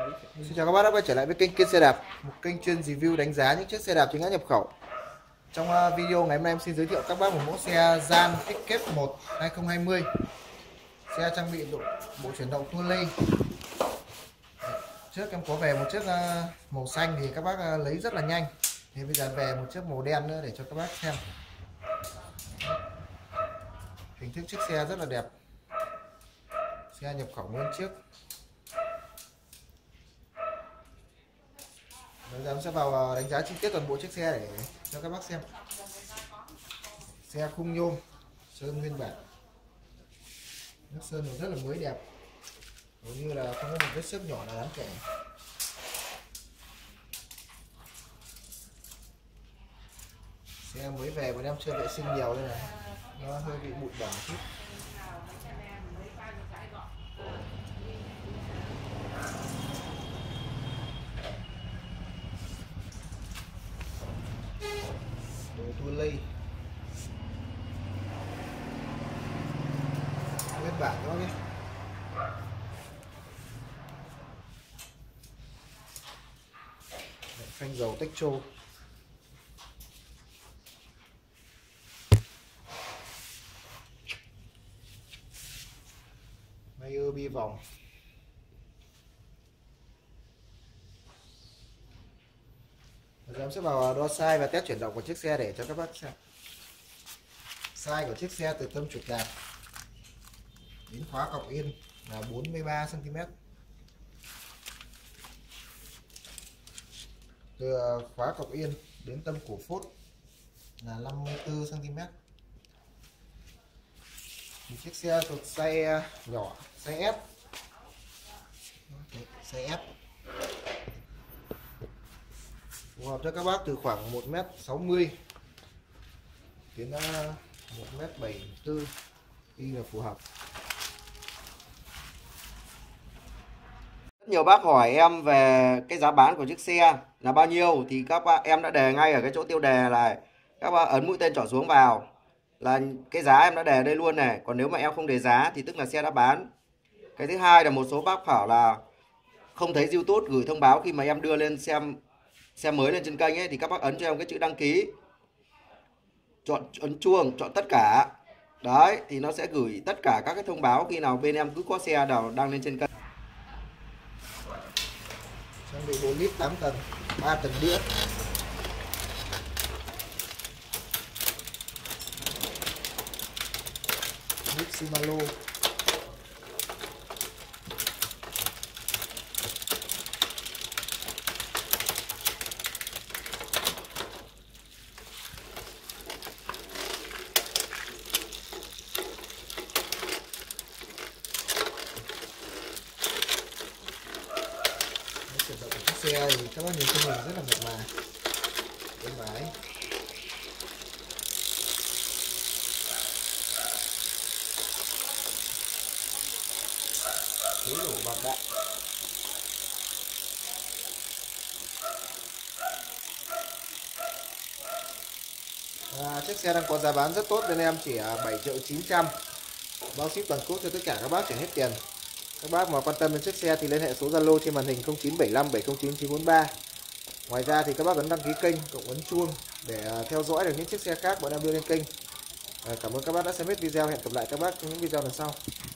Xin chào các bác đã quay trở lại với kênh Kiên Xe Đạp, một kênh chuyên review đánh giá những chiếc xe đạp chính hãng nhập khẩu. Trong video ngày hôm nay em xin giới thiệu các bác một mẫu xe Gian Escape 1 2020. Xe trang bị bộ chuyển động tua lê. Trước em có về một chiếc màu xanh thì các bác lấy rất là nhanh. Thì bây giờ về một chiếc màu đen nữa để cho các bác xem. Hình thức chiếc xe rất là đẹp. Xe nhập khẩu nguyên chiếc. Bây giờ em sẽ vào đánh giá chi tiết toàn bộ chiếc xe để cho các bác xem. Xe khung nhôm, sơn nguyên bản, nước sơn rất là mới đẹp, hầu như là không có một vết xước nhỏ nào đáng kể. Xe mới về bọn em chưa vệ sinh nhiều đây này, nó hơi bị bụi bẩn chút. Đồ tua lây nguyên bản đó nhé. Phanh dầu Techo. Mayer bi vòng. Bây giờ em sẽ vào đo size và test chuyển động của chiếc xe để cho các bác xem. Size của chiếc xe từ tâm trục đạp đến khóa cọc yên là 43 cm. Từ khóa cọc yên đến tâm cổ phốt là 54 cm. Chiếc xe thuộc size nhỏ, size S. Size S. Phù hợp cho các bác từ khoảng 1m60 đến 1m74 đi là phù hợp. Rất nhiều bác hỏi em về cái giá bán của chiếc xe là bao nhiêu thì các bác em đã đề ngay ở cái chỗ tiêu đề này, các bác ấn mũi tên trỏ xuống vào là cái giá em đã đề đây luôn này. Còn nếu mà em không đề giá thì tức là xe đã bán. Cái thứ hai là một số bác bảo là không thấy YouTube gửi thông báo khi mà em đưa lên xem xe mới lên trên kênh ấy, thì các bác ấn cho em cái chữ đăng ký, ấn chuông, chọn tất cả đấy thì nó sẽ gửi tất cả các cái thông báo khi nào bên em cứ có xe nào đang lên trên kênh. Trang bị 4 lít 8 tầng, 3 tầng đĩa. Lít Shimano. Chuyển động của chiếc xe thì các bác nhìn trên hình rất là mượt mà, êm ái. Khí nổ bạc đạn. Chiếc xe đang có giá bán rất tốt bên em, chỉ 7.900.000, bao ship toàn quốc cho tất cả các bác chuyển hết tiền. Các bác mà quan tâm đến chiếc xe thì liên hệ số Zalo trên màn hình 0975 709 943. Ngoài ra thì các bác ấn đăng ký kênh, cộng ấn chuông để theo dõi được những chiếc xe khác bọn em đưa lên kênh. Cảm ơn các bác đã xem hết video, hẹn gặp lại các bác trong những video lần sau.